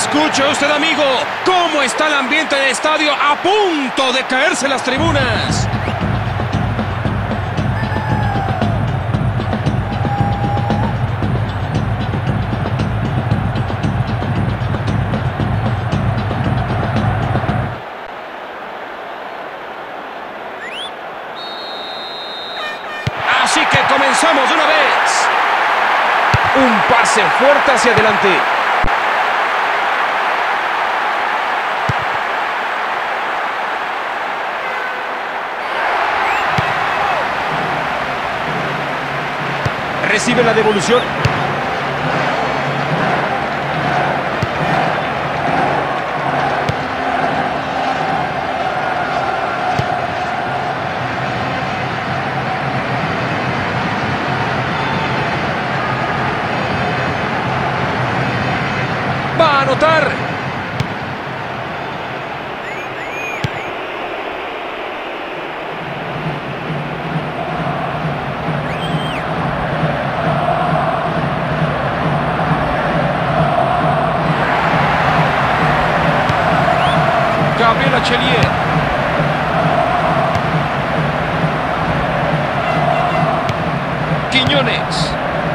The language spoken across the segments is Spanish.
Escuche usted, amigo, cómo está el ambiente del estadio, a punto de caerse las tribunas. Así que comenzamos de una vez. Un pase fuerte hacia adelante. Recibe la devolución. Va a anotar. Gabriel Chelier. Quiñones.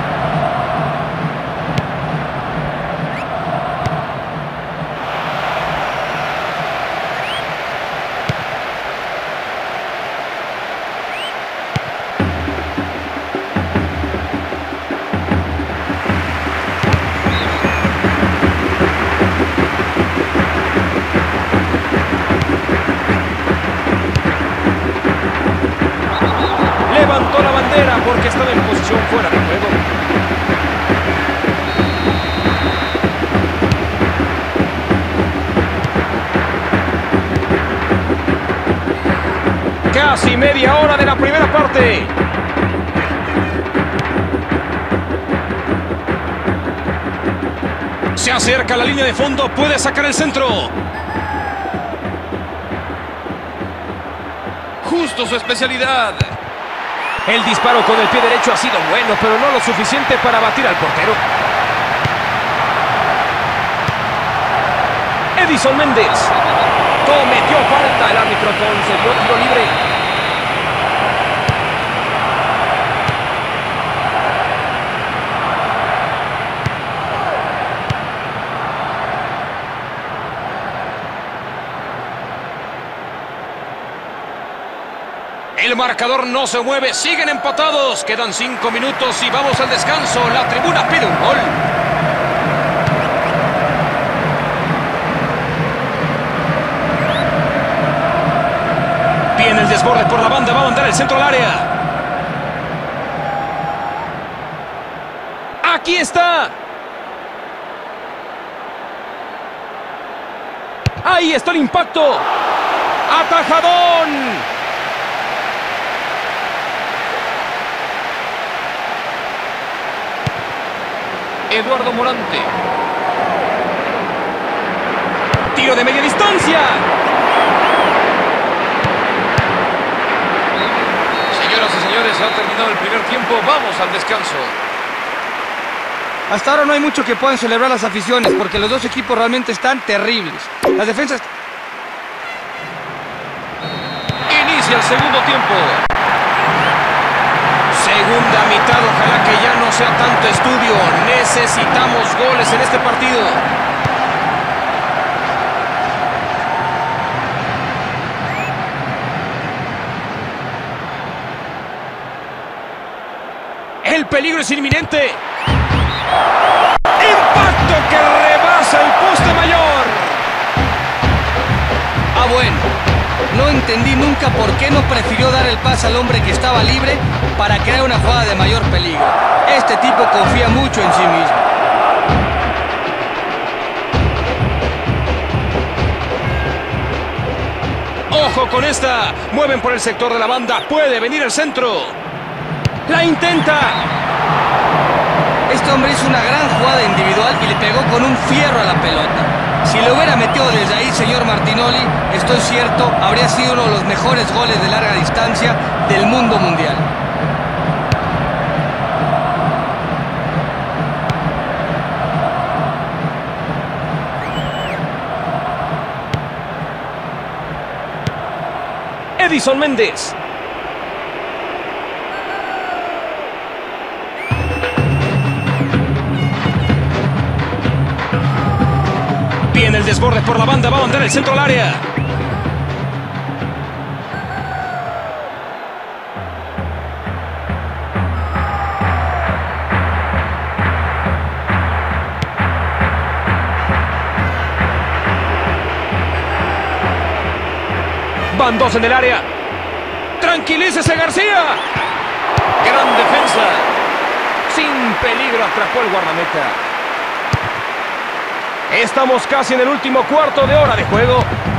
Levantó la bandera porque estaba en posición fuera de juego. Casi media hora de la primera parte. Se acerca a la línea de fondo, puede sacar el centro. Justo su especialidad. El disparo con el pie derecho ha sido bueno, pero no lo suficiente para batir al portero. Edison Méndez. Cometió falta, el árbitro concedió tiro libre. El marcador no se mueve, siguen empatados. Quedan 5 minutos y vamos al descanso. La tribuna pide un gol. Viene el desborde por la banda, va a mandar el centro al área. Aquí está. Ahí está el impacto. ¡Atajadón! Eduardo Morante. Tiro de media distancia. Señoras y señores, ha terminado el primer tiempo. Vamos al descanso. Hasta ahora no hay mucho que puedan celebrar las aficiones porque los dos equipos realmente están terribles. Las defensas... Inicia el segundo tiempo. Segunda mitad, ojalá que ya no sea tanto estudio. Necesitamos goles en este partido. El peligro es inminente. Impacto que rebasa el poste mayor. Ah, bueno. No entendí nunca por qué no prefirió dar el pase al hombre que estaba libre para crear una jugada de mayor peligro. Este tipo confía mucho en sí mismo. Ojo con esta. Mueven por el sector de la banda. Puede venir el centro. La intenta. Este hombre hizo una gran jugada individual y le pegó con un fierro a la pelota. Si lo hubiera metido desde ahí, señor Martinoli, estoy cierto, habría sido uno de los mejores goles de larga distancia del mundo mundial. Gelson Méndez. Viene el desborde por la banda, va a mandar el centro al área. Van dos en el área. ¡Tranquilícese, García! Gran defensa. Sin peligro atrapó el guardameta. Estamos casi en el último cuarto de hora de juego.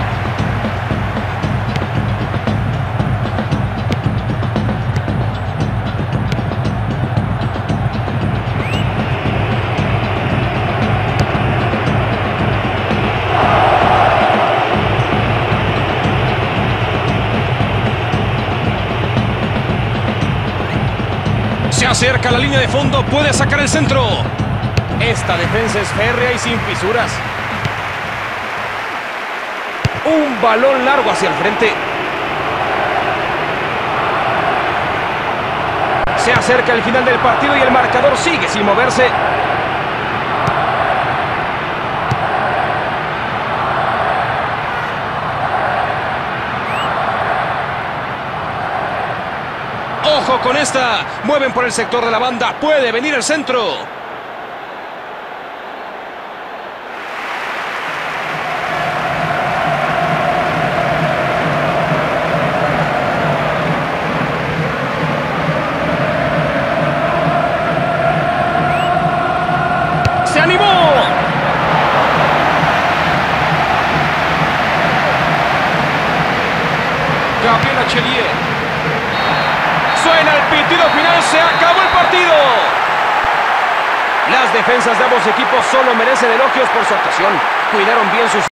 Se acerca a la línea de fondo, puede sacar el centro. Esta defensa es férrea y sin fisuras. Un balón largo hacia el frente. Se acerca el final del partido y el marcador sigue sin moverse. ¡Ojo con esta! Mueven por el sector de la banda. Puede venir el centro. ¡Se animó! Gabriel Achelier. Suena el pitido final, se acabó el partido. Las defensas de ambos equipos solo merecen elogios por su actuación. Cuidaron bien sus